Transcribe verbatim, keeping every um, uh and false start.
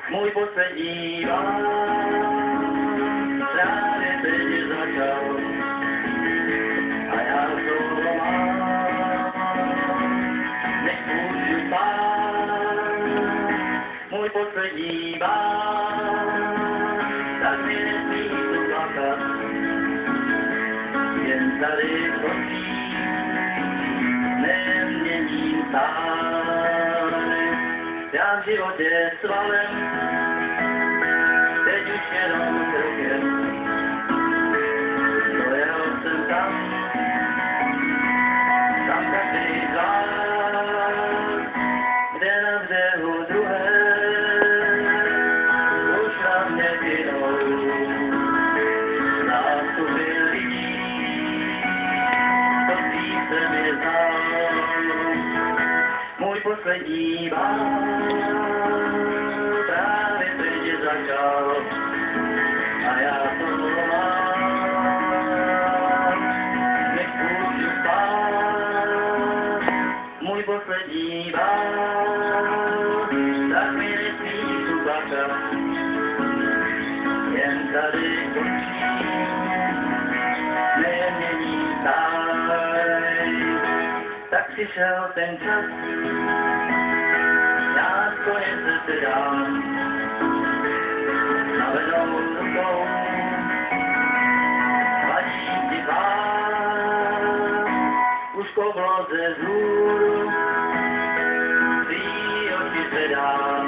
Můj poslední vás právě teď začal a já to mám, než můžu spát. Můj poslední vás, tak mi nesmí tu plakat, jen tady končí, neměním stále. Já v životě s valem, teď už jenom krokem, dojel jsem tam, tam každý z vás, kde na břehu druhé, už na mě kynou zástupy lidí, to spíš se mi znal. Můj poslední vás právě teď začal a já to mám, než můžu spát. Můj poslední vás, tak mi nesmí tu plakat, jen tady končí, nemění stáj. Tak přišel ten čas, já konec se dám navenou rukou, vadí ti pár, už koublo ze vzhůru, svý oči se dám.